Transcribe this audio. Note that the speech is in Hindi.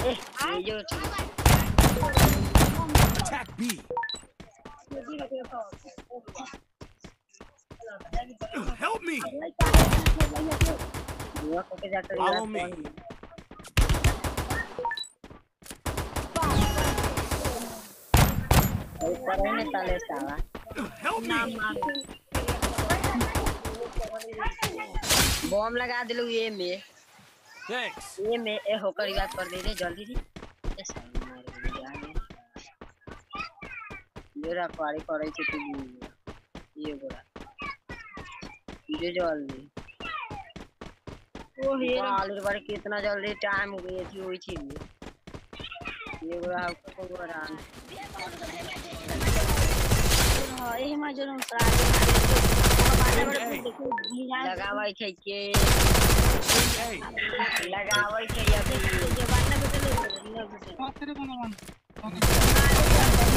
ये जो Attack B. Help me. Follow me. Help me. Bomb लगा दिलू ये में। Thanks. ये में ए होकर बात कर दे रे जल्दी दी। ये रखवारी करे छे तू ये गोरा ये जल्दी ओ हे आलू बारे कितना जल्दी टाइम हो गई थी ओई चीज ये गोरा को गोरा हां ए मा जरूर लगावै छै के लगावै छै अभी जवान ना बेटले